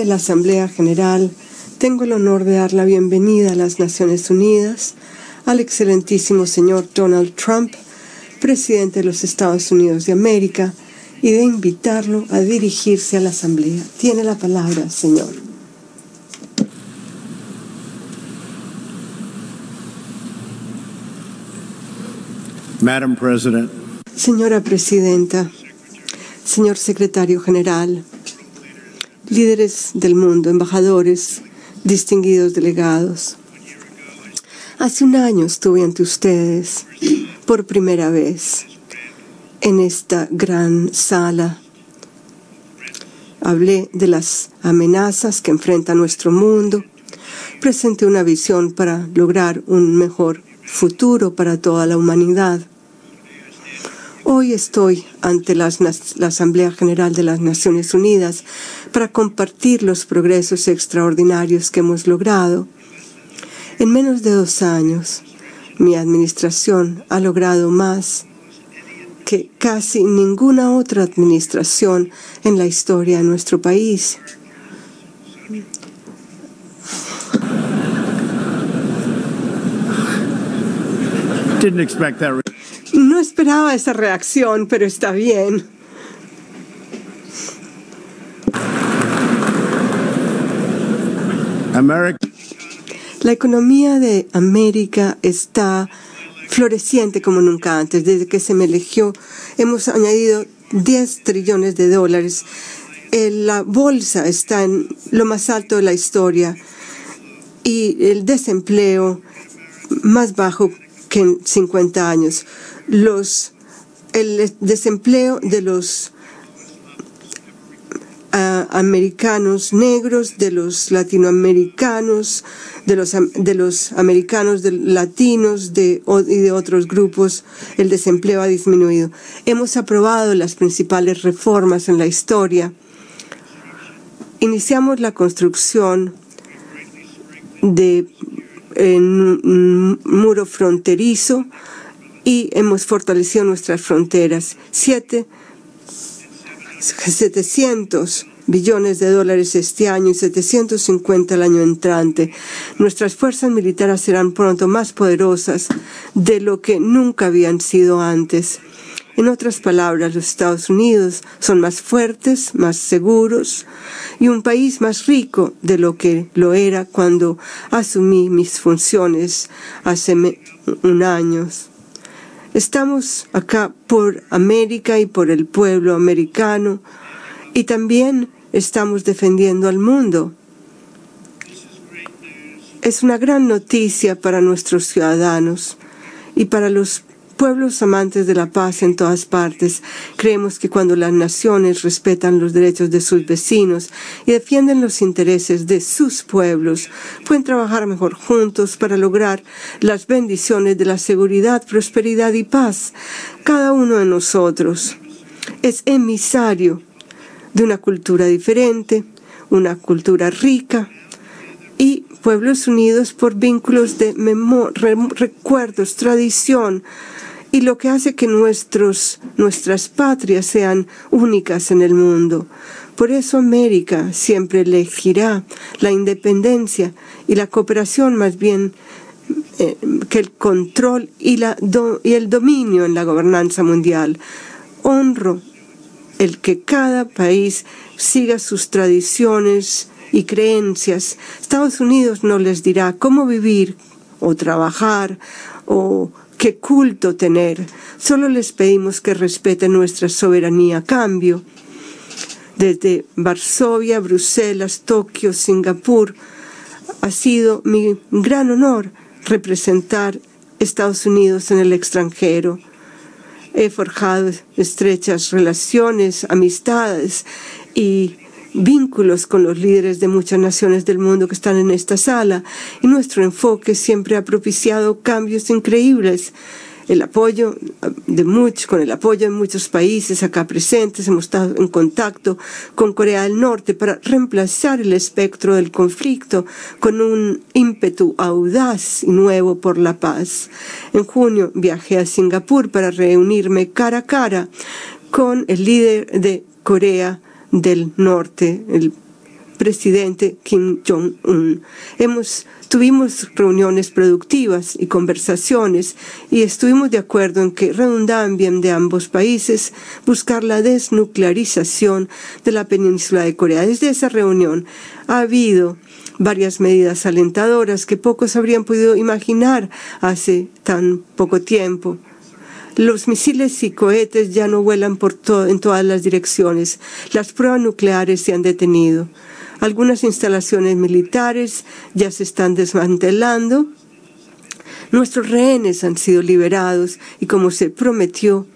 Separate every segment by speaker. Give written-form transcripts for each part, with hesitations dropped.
Speaker 1: de la Asamblea General, tengo el honor de dar la bienvenida a las Naciones Unidas al excelentísimo señor Donald Trump, presidente de los Estados Unidos de América, y de invitarlo a dirigirse a la Asamblea. Tiene la palabra, señor.
Speaker 2: Madam President.
Speaker 1: Señora Presidenta, señor Secretario General, líderes del mundo, embajadores, distinguidos delegados. Hace un año estuve ante ustedes por primera vez en esta gran sala. Hablé de las amenazas que enfrenta nuestro mundo. Presenté una visión para lograr un mejor futuro para toda la humanidad. Hoy estoy ante la Asamblea General de las Naciones Unidas para compartir los progresos extraordinarios que hemos logrado. En menos de 2 años, mi administración ha logrado más que casi ninguna otra administración en la historia de nuestro país.
Speaker 2: Didn't expect that.
Speaker 1: No esperaba esa reacción, pero está bien. La economía de América está floreciente como nunca antes. Desde que se me eligió, hemos añadido $10 trillones. La bolsa está en lo más alto de la historia y el desempleo más bajo que en 50 años. El desempleo de los americanos negros, de los latinoamericanos, de los americanos latinos y de otros grupos, el desempleo ha disminuido. Hemos aprobado las principales reformas en la historia. Iniciamos la construcción de un muro fronterizo y hemos fortalecido nuestras fronteras. 700 billones de dólares este año y 750 el año entrante. Nuestras fuerzas militares serán pronto más poderosas de lo que nunca habían sido antes. En otras palabras, los Estados Unidos son más fuertes, más seguros y un país más rico de lo que lo era cuando asumí mis funciones hace un año. Estamos acá por América y por el pueblo americano y también estamos defendiendo al mundo. Es una gran noticia para nuestros ciudadanos y para los pueblos amantes de la paz en todas partes. Creemos que cuando las naciones respetan los derechos de sus vecinos y defienden los intereses de sus pueblos, pueden trabajar mejor juntos para lograr las bendiciones de la seguridad, prosperidad y paz. Cada uno de nosotros es emisario de una cultura diferente, una cultura rica y pueblos unidos por vínculos de recuerdos, tradición, y lo que hace que nuestras patrias sean únicas en el mundo. Por eso América siempre elegirá la independencia y la cooperación más bien que el control y el dominio en la gobernanza mundial. Honro el que cada país siga sus tradiciones y creencias. Estados Unidos no les dirá cómo vivir o trabajar o qué culto tener. Solo les pedimos que respeten nuestra soberanía a cambio. Desde Varsovia, Bruselas, Tokio, Singapur, ha sido mi gran honor representar Estados Unidos en el extranjero. He forjado estrechas relaciones, amistades y vínculos con los líderes de muchas naciones del mundo que están en esta sala, y nuestro enfoque siempre ha propiciado cambios increíbles. Con el apoyo de muchos países acá presentes, hemos estado en contacto con Corea del Norte para reemplazar el espectro del conflicto con un ímpetu audaz y nuevo por la paz. En junio viajé a Singapur para reunirme cara a cara con el líder de Corea del Norte, el presidente Kim Jong-un. Tuvimos reuniones productivas y conversaciones y estuvimos de acuerdo en que redundaban bien de ambos países buscar la desnuclearización de la península de Corea. Desde esa reunión ha habido varias medidas alentadoras que pocos habrían podido imaginar hace tan poco tiempo. Los misiles y cohetes ya no vuelan en todas las direcciones. Las pruebas nucleares se han detenido. Algunas instalaciones militares ya se están desmantelando. Nuestros rehenes han sido liberados y, como se prometió,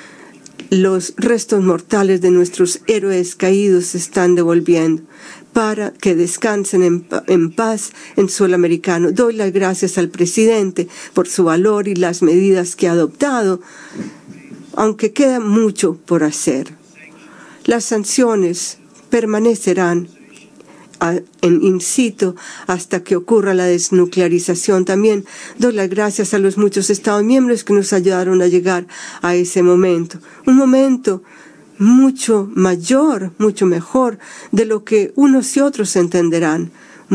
Speaker 1: los restos mortales de nuestros héroes caídos se están devolviendo para que descansen en paz en suelo americano. Doy las gracias al presidente por su valor y las medidas que ha adoptado, aunque queda mucho por hacer. Las sanciones permanecerán in situ hasta que ocurra la desnuclearización. También doy las gracias a los muchos Estados miembros que nos ayudaron a llegar a ese momento. Un momento mucho mayor, mucho mejor de lo que unos y otros entenderán.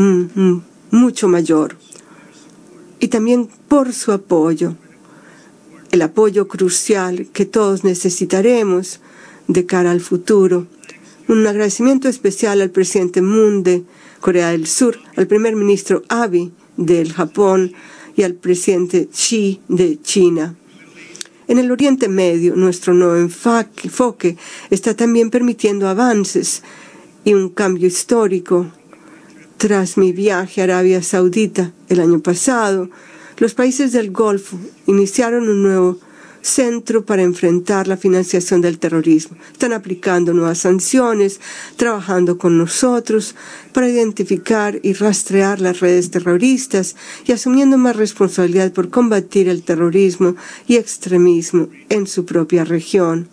Speaker 1: Mucho mayor. Y también por su apoyo. El apoyo crucial que todos necesitaremos de cara al futuro. Un agradecimiento especial al presidente Moon de Corea del Sur, al primer ministro Abe del Japón y al presidente Xi de China. En el Oriente Medio, nuestro nuevo enfoque está también permitiendo avances y un cambio histórico. Tras mi viaje a Arabia Saudita el año pasado, los países del Golfo iniciaron un nuevo centro para enfrentar la financiación del terrorismo. Están aplicando nuevas sanciones, trabajando con nosotros para identificar y rastrear las redes terroristas y asumiendo más responsabilidad por combatir el terrorismo y extremismo en su propia región.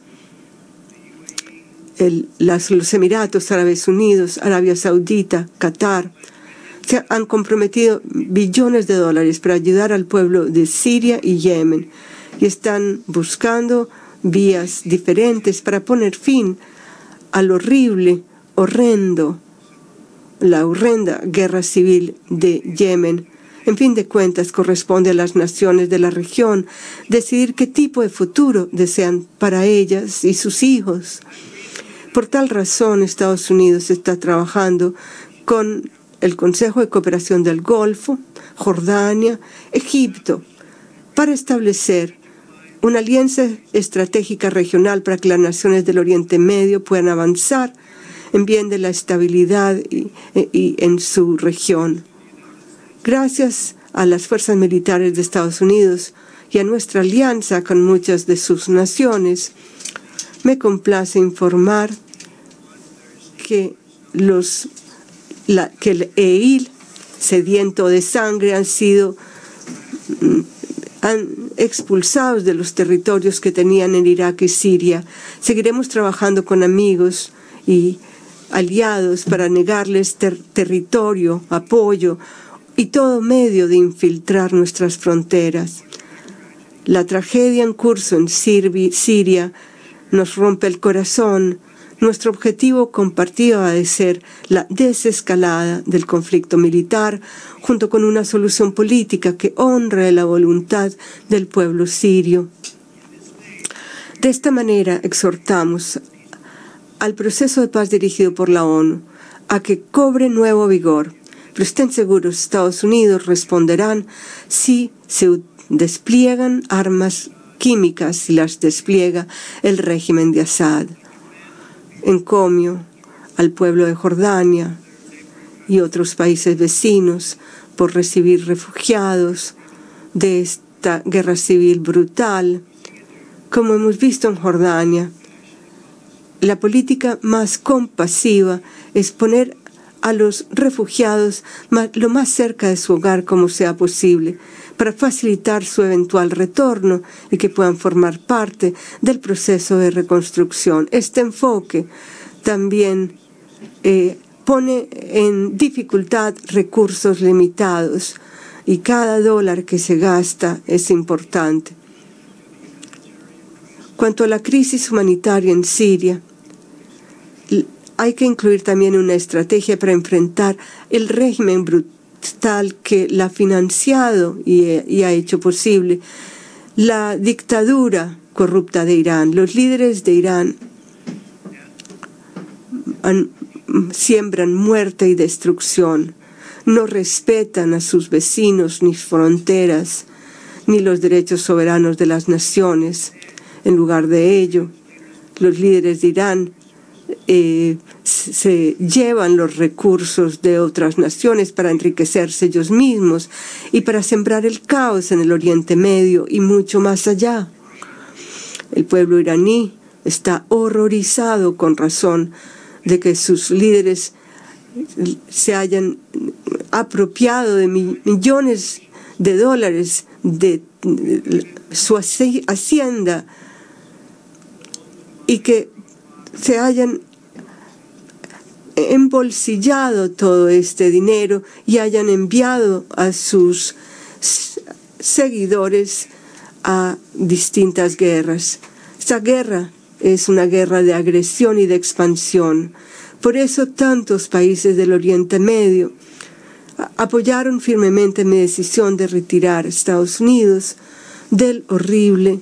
Speaker 1: Los Emiratos Árabes Unidos, Arabia Saudita, Qatar, se han comprometido billones de dólares para ayudar al pueblo de Siria y Yemen. Y están buscando vías diferentes para poner fin al la horrenda guerra civil de Yemen. En fin de cuentas, corresponde a las naciones de la región decidir qué tipo de futuro desean para ellas y sus hijos. Por tal razón, Estados Unidos está trabajando con el Consejo de Cooperación del Golfo, Jordania, Egipto, para establecer una alianza estratégica regional para que las naciones del Oriente Medio puedan avanzar en bien de la estabilidad y en su región. Gracias a las fuerzas militares de Estados Unidos y a nuestra alianza con muchas de sus naciones, me complace informar que el EIL, sediento de sangre, han expulsados de los territorios que tenían en Irak y Siria. Seguiremos trabajando con amigos y aliados para negarles territorio, apoyo y todo medio de infiltrar nuestras fronteras. La tragedia en curso en Siria nos rompe el corazón. Nuestro objetivo compartido ha de ser la desescalada del conflicto militar, junto con una solución política que honre la voluntad del pueblo sirio. De esta manera exhortamos al proceso de paz dirigido por la ONU a que cobre nuevo vigor. Pero estén seguros, Estados Unidos responderán si se despliegan armas químicas, si las despliega el régimen de Assad. Encomio al pueblo de Jordania y otros países vecinos por recibir refugiados de esta guerra civil brutal. Como hemos visto en Jordania, la política más compasiva es poner a los refugiados lo más cerca de su hogar como sea posible, para facilitar su eventual retorno y que puedan formar parte del proceso de reconstrucción. Este enfoque también pone en dificultad recursos limitados y cada dólar que se gasta es importante. Cuanto a la crisis humanitaria en Siria, hay que incluir también una estrategia para enfrentar el régimen brutal que la ha financiado y ha hecho posible la dictadura corrupta de Irán. Los líderes de Irán siembran muerte y destrucción, no respetan a sus vecinos ni fronteras, ni los derechos soberanos de las naciones. En lugar de ello, los líderes de Irán se llevan los recursos de otras naciones para enriquecerse ellos mismos y para sembrar el caos en el Oriente Medio y mucho más allá. El pueblo iraní está horrorizado con razón de que sus líderes se hayan apropiado de millones de dólares de su hacienda y que se hayan embolsillado todo este dinero y hayan enviado a sus seguidores a distintas guerras. Esta guerra es una guerra de agresión y de expansión. Por eso tantos países del Oriente Medio apoyaron firmemente mi decisión de retirar a Estados Unidos del horrible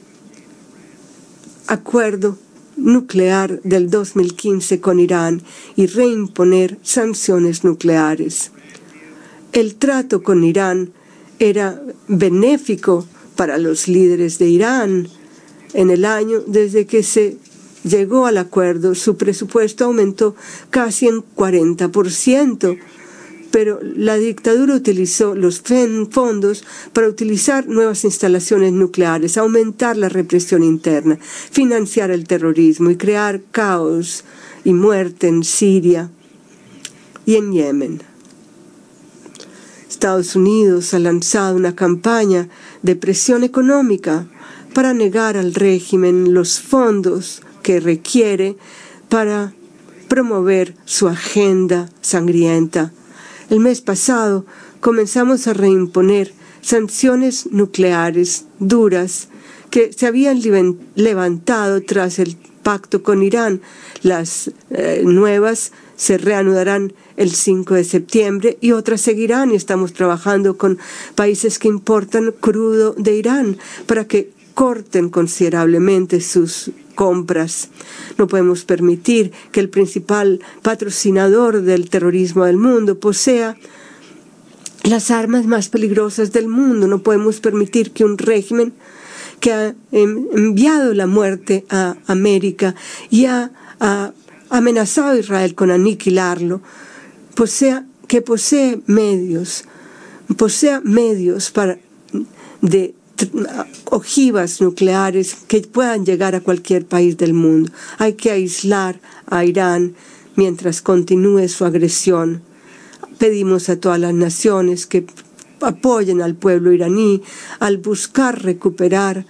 Speaker 1: acuerdo nuclear del 2015 con Irán y reimponer sanciones nucleares. El trato con Irán era benéfico para los líderes de Irán. En el año desde que se llegó al acuerdo, su presupuesto aumentó casi en 40%, pero la dictadura utilizó los fondos para utilizar nuevas instalaciones nucleares, aumentar la represión interna, financiar el terrorismo y crear caos y muerte en Siria y en Yemen. Estados Unidos ha lanzado una campaña de presión económica para negar al régimen los fondos que requiere para promover su agenda sangrienta. El mes pasado comenzamos a reimponer sanciones nucleares duras que se habían levantado tras el pacto con Irán. Las nuevas se reanudarán el 5 de septiembre y otras seguirán, y estamos trabajando con países que importan crudo de Irán para que corten considerablemente sus compras. No podemos permitir que el principal patrocinador del terrorismo del mundo posea las armas más peligrosas del mundo. No podemos permitir que un régimen que ha enviado la muerte a América y ha amenazado a Israel con aniquilarlo, posea medios de ojivas nucleares que puedan llegar a cualquier país del mundo. Hay que aislar a Irán mientras continúe su agresión. Pedimos a todas las naciones que apoyen al pueblo iraní al buscar recuperar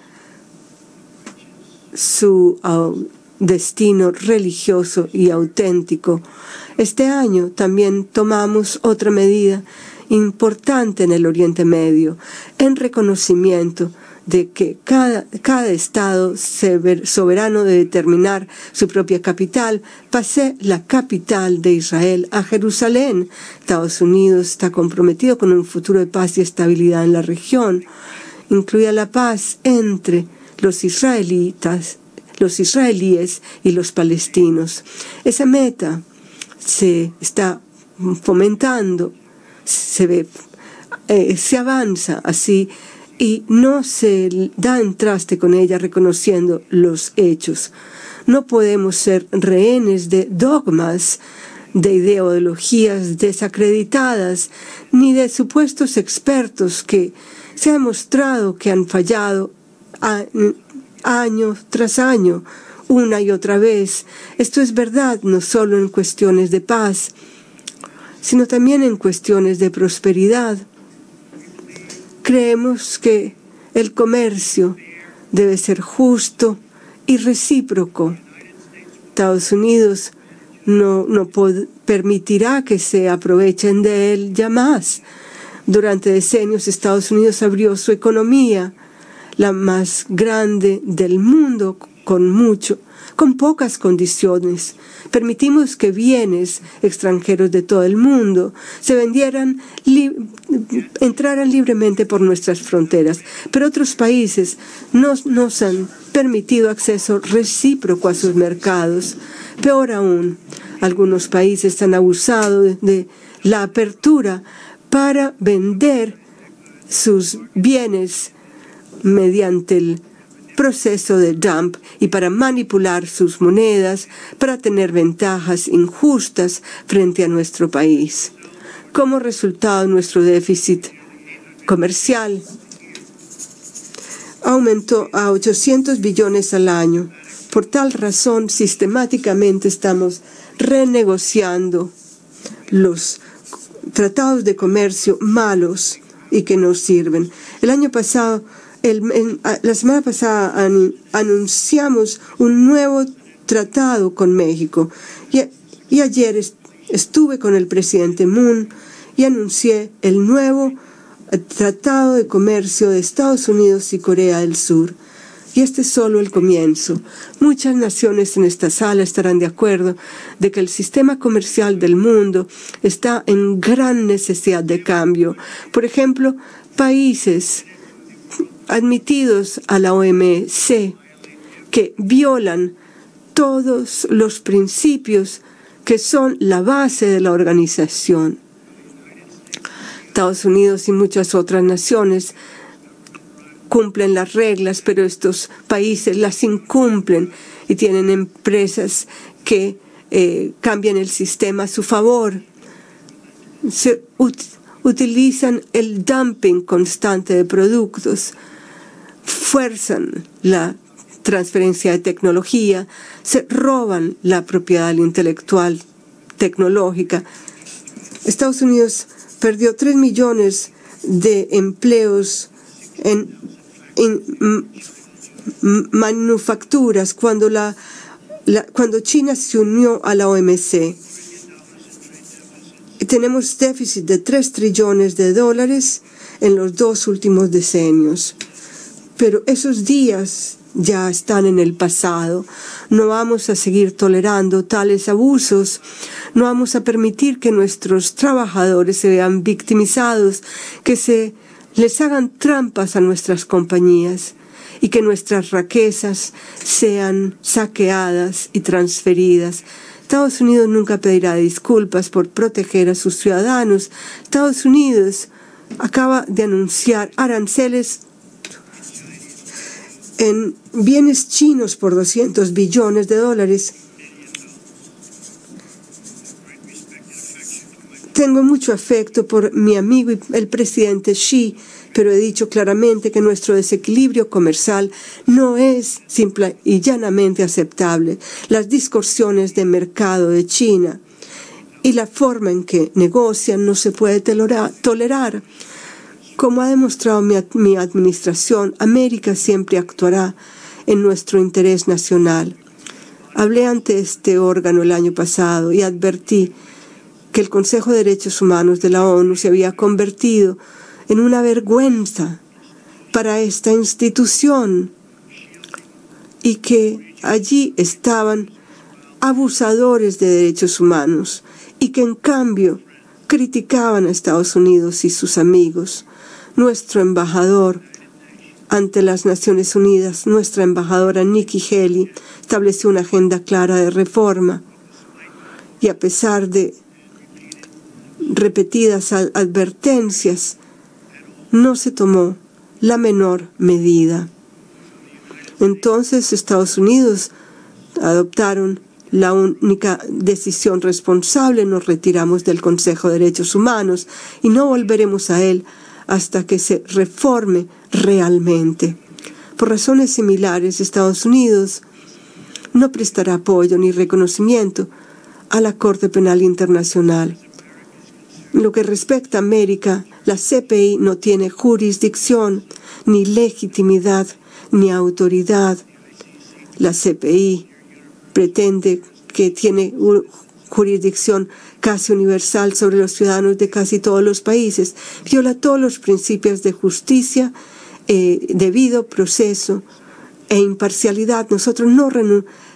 Speaker 1: su destino religioso y auténtico. Este año también tomamos otra medida importante en el Oriente Medio, en reconocimiento de que cada estado soberano de determinar su propia capital. Pasé la capital de Israel a Jerusalén. Estados Unidos está comprometido con un futuro de paz y estabilidad en la región, incluida la paz entre los israelíes y los palestinos. Esa meta se está fomentando, se avanza así y no se da en traste con ella reconociendo los hechos. No podemos ser rehenes de dogmas, de ideologías desacreditadas, ni de supuestos expertos que se ha demostrado que han fallado año tras año, una y otra vez. Esto es verdad no solo en cuestiones de paz, sino también en cuestiones de prosperidad. Creemos que el comercio debe ser justo y recíproco. Estados Unidos no permitirá que se aprovechen de él ya más. Durante decenios Estados Unidos abrió su economía, la más grande del mundo, con con pocas condiciones. Permitimos que bienes extranjeros de todo el mundo se entraran libremente por nuestras fronteras, pero otros países nos han permitido acceso recíproco a sus mercados. Peor aún, algunos países han abusado de la apertura para vender sus bienes mediante el proceso de dump y para manipular sus monedas, para tener ventajas injustas frente a nuestro país. Como resultado, nuestro déficit comercial aumentó a 800 billones al año. Por tal razón, sistemáticamente estamos renegociando los tratados de comercio malos y que no sirven. El año pasado, la semana pasada anunciamos un nuevo tratado con México y ayer estuve con el presidente Moon y anuncié el nuevo tratado de comercio de Estados Unidos y Corea del Sur. Y este es solo el comienzo. Muchas naciones en esta sala estarán de acuerdo de que el sistema comercial del mundo está en gran necesidad de cambio. Por ejemplo, países admitidos a la OMC que violan todos los principios que son la base de la organización. Estados Unidos y muchas otras naciones cumplen las reglas, pero estos países las incumplen y tienen empresas que cambian el sistema a su favor. Se utilizan el dumping constante de productos, fuerzan la transferencia de tecnología, se roban la propiedad intelectual tecnológica. Estados Unidos perdió 3 millones de empleos en manufacturas cuando China se unió a la OMC. Tenemos déficit de 3 trillones de dólares en los 2 últimos decenios. Pero esos días ya están en el pasado. No vamos a seguir tolerando tales abusos. No vamos a permitir que nuestros trabajadores se vean victimizados, que se les hagan trampas a nuestras compañías y que nuestras riquezas sean saqueadas y transferidas. Estados Unidos nunca pedirá disculpas por proteger a sus ciudadanos. Estados Unidos acaba de anunciar aranceles en bienes chinos por 200 billones de dólares. Tengo mucho afecto por mi amigo el presidente Xi, pero he dicho claramente que nuestro desequilibrio comercial no es simple y llanamente aceptable. Las distorsiones de mercado de China y la forma en que negocian no se puede tolerar. Como ha demostrado mi administración, América siempre actuará en nuestro interés nacional. Hablé ante este órgano el año pasado y advertí que el Consejo de Derechos Humanos de la ONU se había convertido en una vergüenza para esta institución y que allí estaban abusadores de derechos humanos y que en cambio criticaban a Estados Unidos y sus amigos. Nuestro embajador ante las Naciones Unidas, nuestra embajadora Nikki Haley, estableció una agenda clara de reforma y a pesar de repetidas advertencias, no se tomó la menor medida. Entonces Estados Unidos adoptaron la única decisión responsable: nos retiramos del Consejo de Derechos Humanos y no volveremos a él hasta que se reforme realmente. Por razones similares, Estados Unidos no prestará apoyo ni reconocimiento a la Corte Penal Internacional. En lo que respecta a América, la CPI no tiene jurisdicción, ni legitimidad, ni autoridad. La CPI pretende que tiene jurisdicción casi universal sobre los ciudadanos de casi todos los países, viola todos los principios de justicia, debido proceso e imparcialidad. Nosotros no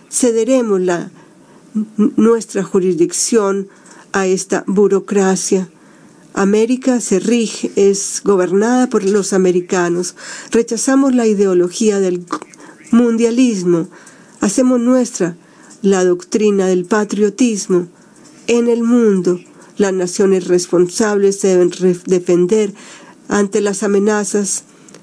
Speaker 1: cederemos nuestra jurisdicción a esta burocracia. América es gobernada por los americanos. Rechazamos la ideología del mundialismo. Hacemos nuestra la doctrina del patriotismo. En el mundo, las naciones responsables se deben defender ante las amenazas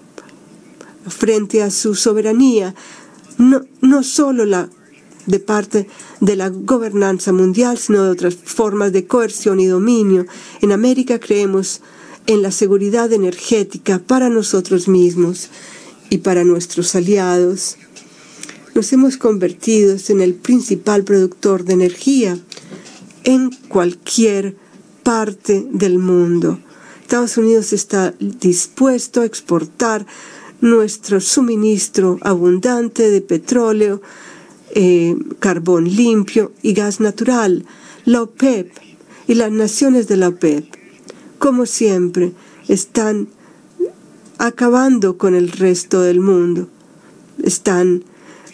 Speaker 1: frente a su soberanía, no solo de parte de la gobernanza mundial, sino de otras formas de coerción y dominio. En América creemos en la seguridad energética para nosotros mismos y para nuestros aliados. Nos hemos convertido en el principal productor de energía en cualquier parte del mundo. Estados Unidos está dispuesto a exportar nuestro suministro abundante de petróleo, carbón limpio y gas natural. La OPEP y las naciones de la OPEP, como siempre, están acabando con el resto del mundo. Están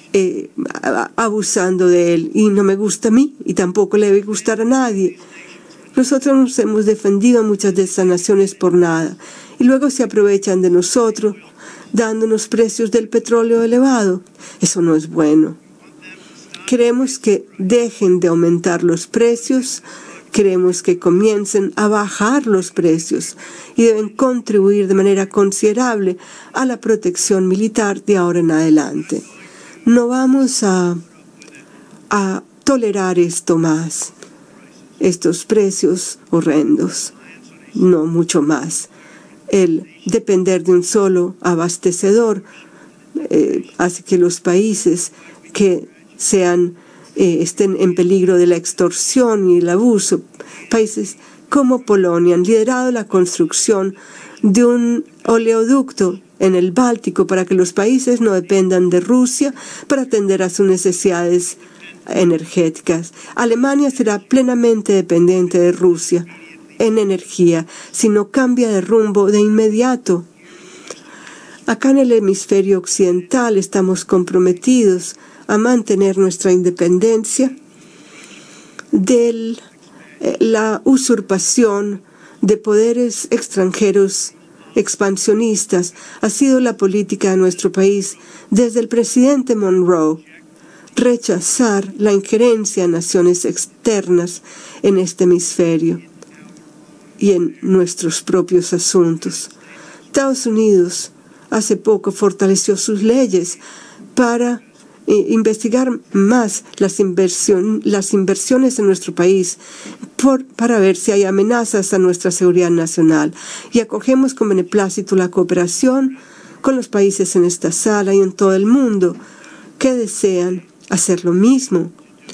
Speaker 1: abusando de él, y no me gusta a mí y tampoco le debe gustar a nadie. Nosotros nos hemos defendido a muchas de estas naciones por nada y luego se aprovechan de nosotros dándonos precios del petróleo elevado. Eso no es bueno. Queremos que dejen de aumentar los precios, queremos que comiencen a bajar los precios y deben contribuir de manera considerable a la protección militar de ahora en adelante. No vamos a tolerar esto más, estos precios horrendos, no mucho más. El depender de un solo abastecedor hace que los países que estén en peligro de la extorsión y el abuso, países como Polonia han liderado la construcción de un oleoducto en el Báltico para que los países no dependan de Rusia para atender a sus necesidades energéticas. Alemania será plenamente dependiente de Rusia en energía si no cambia de rumbo de inmediato. Acá en el hemisferio occidental estamos comprometidos a mantener nuestra independencia de la usurpación de poderes extranjeros expansionistas. Ha sido la política de nuestro país desde el presidente Monroe, rechazar la injerencia de naciones externas en este hemisferio y en nuestros propios asuntos. Estados Unidos hace poco fortaleció sus leyes para investigar más las inversiones en nuestro país para ver si hay amenazas a nuestra seguridad nacional. Y acogemos con beneplácito la cooperación con los países en esta sala y en todo el mundo que desean hacer lo mismo.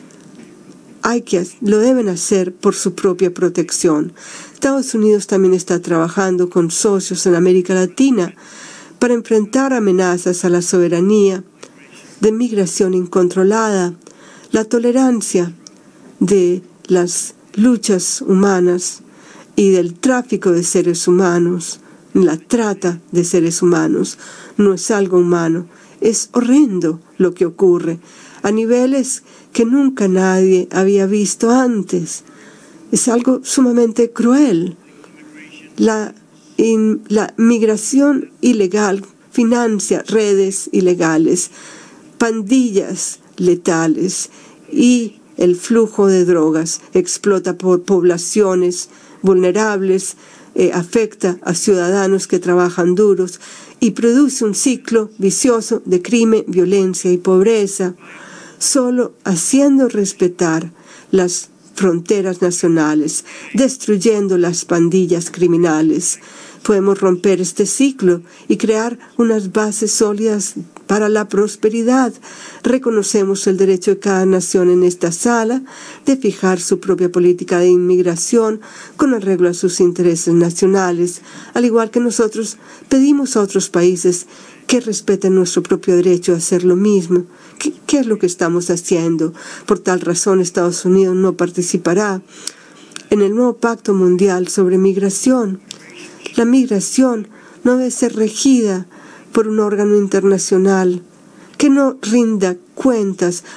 Speaker 1: Lo deben hacer por su propia protección. Estados Unidos también está trabajando con socios en América Latina para enfrentar amenazas a la soberanía, de migración incontrolada, la tolerancia de las luchas humanas y del tráfico de seres humanos, la trata de seres humanos. No es algo humano, es horrendo lo que ocurre a niveles que nunca nadie había visto antes. Es algo sumamente cruel. La migración ilegal financia redes ilegales, pandillas letales y el flujo de drogas explota por poblaciones vulnerables, afecta a ciudadanos que trabajan duros y produce un ciclo vicioso de crimen, violencia y pobreza. Solo haciendo respetar las fronteras nacionales, destruyendo las pandillas criminales, podemos romper este ciclo y crear unas bases sólidas para la prosperidad. Reconocemos el derecho de cada nación en esta sala de fijar su propia política de inmigración con arreglo a sus intereses nacionales, al igual que nosotros pedimos a otros países que respeten nuestro propio derecho a hacer lo mismo. ¿Qué es lo que estamos haciendo? Por tal razón, Estados Unidos no participará en el nuevo Pacto Mundial sobre Migración. La migración no debe ser regida por un órgano internacional que no rinda cuentas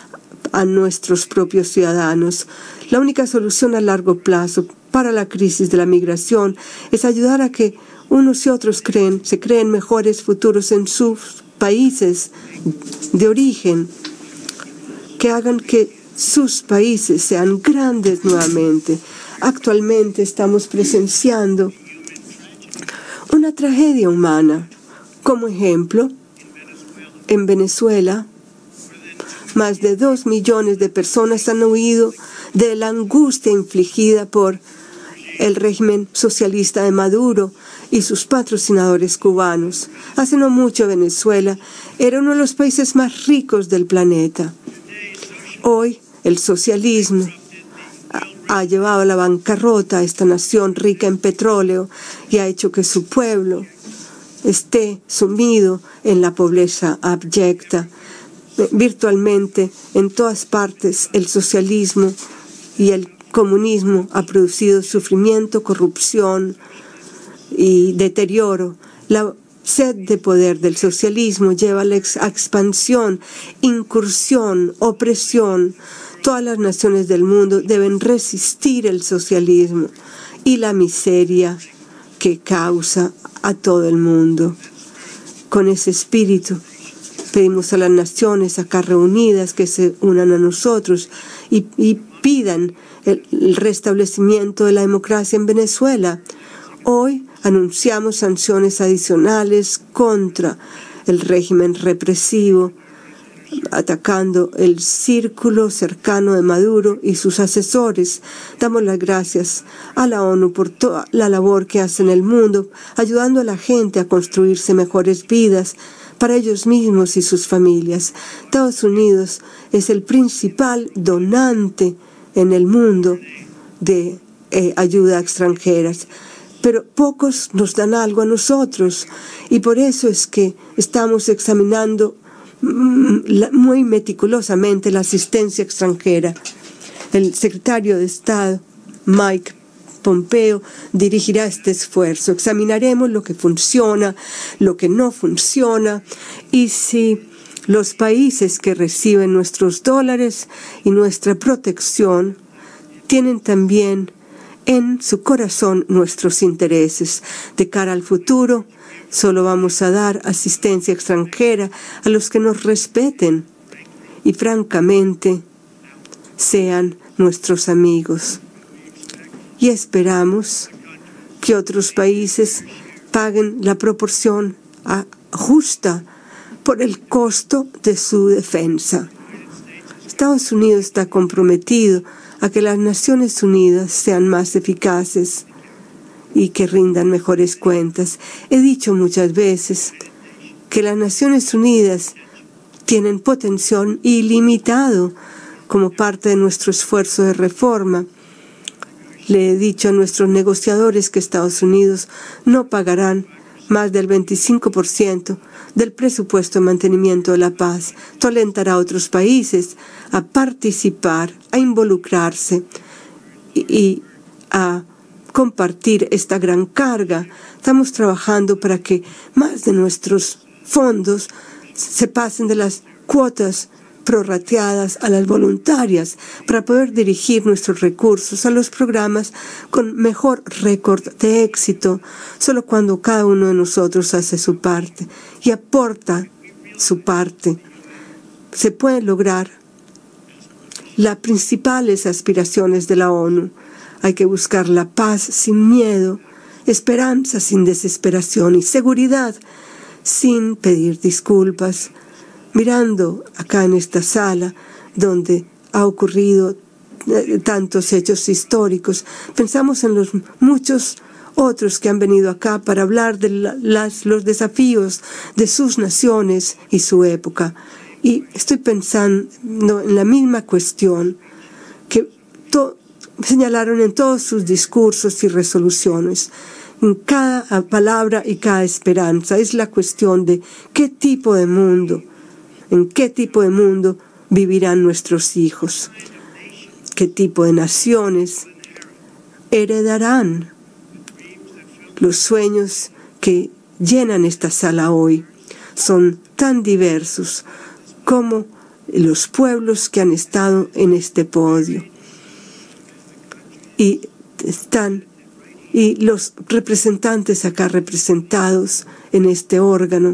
Speaker 1: a nuestros propios ciudadanos. La única solución a largo plazo para la crisis de la migración es ayudar a que unos y otros se creen mejores futuros en sus países de origen, que hagan que sus países sean grandes nuevamente. Actualmente estamos presenciando una tragedia humana. Como ejemplo, en Venezuela, más de 2 millones de personas han huido de la angustia infligida por el régimen socialista de Maduro y sus patrocinadores cubanos. Hace no mucho Venezuela era uno de los países más ricos del planeta. Hoy el socialismo ha llevado a la bancarrota a esta nación rica en petróleo y ha hecho que su pueblo esté sumido en la pobreza abyecta. Virtualmente en todas partes el socialismo y el comunismo ha producido sufrimiento, corrupción y deterioro. La sed de poder del socialismo lleva a la expansión, incursión, opresión. Todas las naciones del mundo deben resistir el socialismo y la miseria que causa a todo el mundo. Con ese espíritu pedimos a las naciones acá reunidas que se unan a nosotros y pidan el restablecimiento de la democracia en Venezuela. Hoy anunciamos sanciones adicionales contra el régimen represivo, atacando el círculo cercano de Maduro y sus asesores. Damos las gracias a la ONU por toda la labor que hace en el mundo, ayudando a la gente a construirse mejores vidas para ellos mismos y sus familias. Estados Unidos es el principal donante en el mundo de ayuda a extranjeras, pero pocos nos dan algo a nosotros y por eso es que estamos examinando muy meticulosamente la asistencia extranjera. El secretario de Estado, Mike Pompeo, dirigirá este esfuerzo. Examinaremos lo que funciona, lo que no funciona y si los países que reciben nuestros dólares y nuestra protección tienen también en su corazón nuestros intereses. De cara al futuro, solo vamos a dar asistencia extranjera a los que nos respeten y francamente sean nuestros amigos. Y esperamos que otros países paguen la proporción justa por el costo de su defensa. Estados Unidos está comprometido a que las Naciones Unidas sean más eficaces y que rindan mejores cuentas. He dicho muchas veces que las Naciones Unidas tienen potencial ilimitado como parte de nuestro esfuerzo de reforma. Le he dicho a nuestros negociadores que Estados Unidos no pagarán más del 25% del presupuesto de mantenimiento de la paz. Esto alentará a otros países a participar, a involucrarse y a compartir esta gran carga. Estamos trabajando para que más de nuestros fondos se pasen de las cuotas prorrateadas a las voluntarias para poder dirigir nuestros recursos a los programas con mejor récord de éxito. Solo cuando cada uno de nosotros hace su parte y aporta su parte, se pueden lograr las principales aspiraciones de la ONU. Hay que buscar la paz sin miedo, esperanza sin desesperación y seguridad sin pedir disculpas. Mirando acá en esta sala donde ha ocurrido tantos hechos históricos, pensamos en los muchos otros que han venido acá para hablar de los desafíos de sus naciones y su época. Y estoy pensando en la misma cuestión que señalaron en todos sus discursos y resoluciones. En cada palabra y cada esperanza es la cuestión de qué tipo de mundo, en qué tipo de mundo vivirán nuestros hijos, qué tipo de naciones heredarán los sueños que llenan esta sala hoy. Son tan diversos como los pueblos que han estado en este podio. Y los representantes acá representados en este órgano,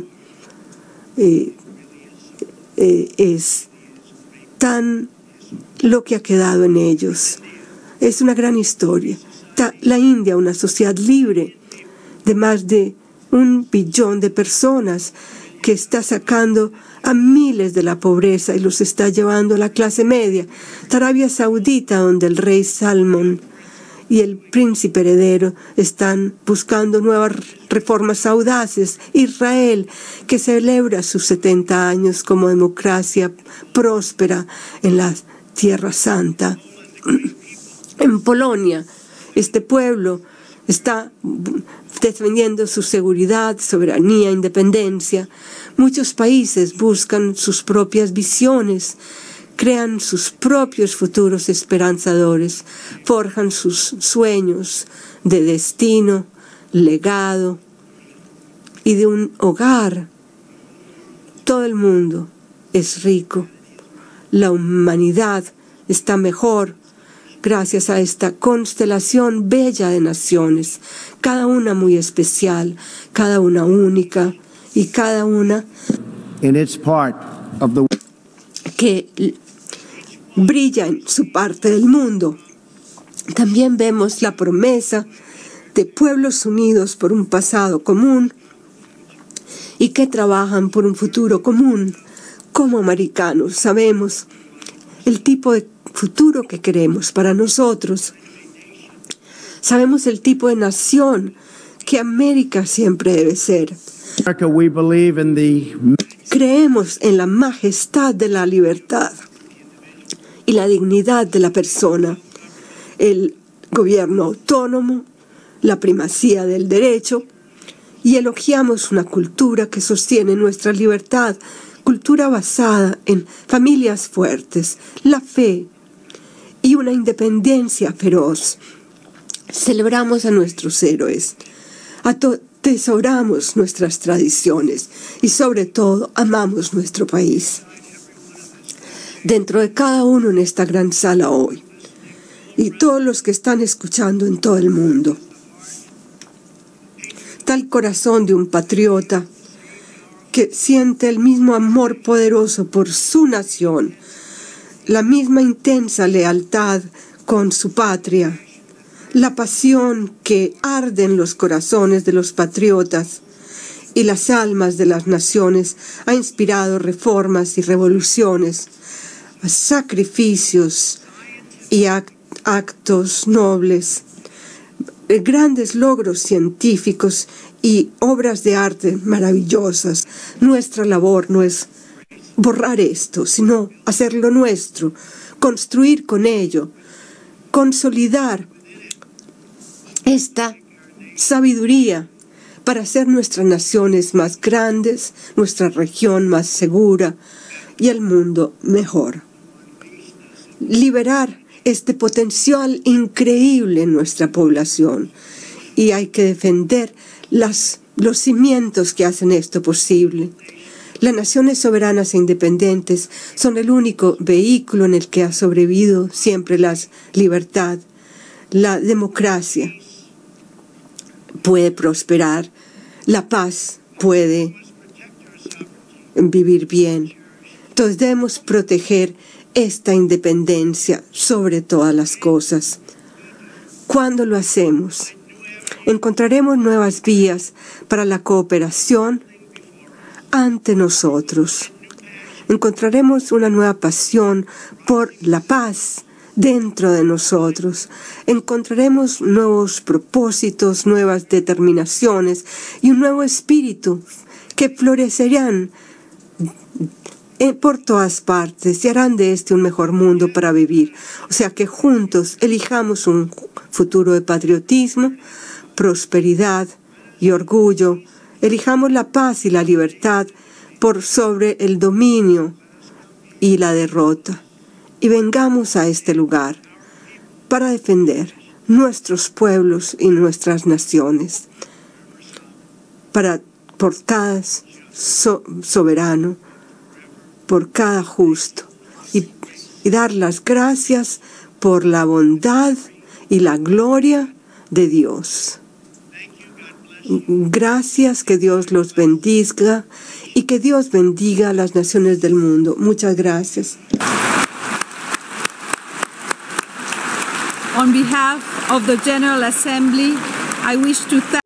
Speaker 1: es tan lo que ha quedado en ellos. Es una gran historia. La India, una sociedad libre de más de 1 billón de personas, que está sacando a miles de la pobreza y los está llevando a la clase media. Arabia Saudita, donde el rey Salmón y el príncipe heredero están buscando nuevas reformas audaces. Israel, que celebra sus 70 años como democracia próspera en la Tierra Santa. En Polonia, este pueblo está defendiendo su seguridad, soberanía, independencia. Muchos países buscan sus propias visiones, crean sus propios futuros esperanzadores, forjan sus sueños de destino, legado y de un hogar. Todo el mundo es rico. La humanidad está mejor gracias a esta constelación bella de naciones, cada una muy especial, cada una única y cada una que brilla en su parte del mundo. También vemos la promesa de pueblos unidos por un pasado común y que trabajan por un futuro común. Como americanos sabemos el tipo de futuro que queremos para nosotros. Sabemos el tipo de nación que América siempre debe ser. Creemos en la majestad de la libertad y la dignidad de la persona, el gobierno autónomo, la primacía del derecho, y elogiamos una cultura que sostiene nuestra libertad, cultura basada en familias fuertes, la fe y una independencia feroz. Celebramos a nuestros héroes, atesoramos nuestras tradiciones y sobre todo amamos nuestro país. Dentro de cada uno en esta gran sala hoy y todos los que están escuchando en todo el mundo, está el corazón de un patriota que siente el mismo amor poderoso por su nación, la misma intensa lealtad con su patria, la pasión que arde en los corazones de los patriotas y las almas de las naciones ha inspirado reformas y revoluciones, sacrificios y actos nobles, grandes logros científicos y obras de arte maravillosas. Nuestra labor no es borrar esto, sino hacerlo nuestro, construir con ello, consolidar esta sabiduría para hacer nuestras naciones más grandes, nuestra región más segura y el mundo mejor. Liberar este potencial increíble en nuestra población, y hay que defender los cimientos que hacen esto posible. Las naciones soberanas e independientes son el único vehículo en el que ha sobrevivido siempre la libertad. La democracia puede prosperar, la paz puede vivir bien. Entonces debemos proteger esta independencia sobre todas las cosas. Cuando lo hacemos, encontraremos nuevas vías para la cooperación ante nosotros. Encontraremos una nueva pasión por la paz dentro de nosotros. Encontraremos nuevos propósitos, nuevas determinaciones y un nuevo espíritu que florecerán por todas partes y harán de este un mejor mundo para vivir. O sea que juntos elijamos un futuro de patriotismo, prosperidad y orgullo. Elijamos la paz y la libertad por sobre el dominio y la derrota. Y vengamos a este lugar para defender nuestros pueblos y nuestras naciones. Por cada soberano por cada justo y dar las gracias por la bondad y la gloria de Dios. Gracias, que Dios los bendiga y que Dios bendiga a las naciones del mundo. Muchas gracias.
Speaker 3: On behalf of the General Assembly, I wish to thank